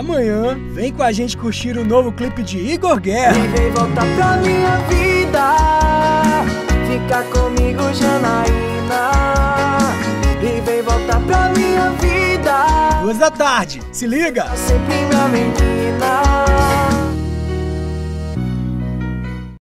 amanhã vem com a gente curtir o novo clipe de Igor Guerra. E vem voltar pra minha vida, fica comigo, Janaína. E vem voltar pra minha vida, 2 da tarde, se liga! sempre minha menina.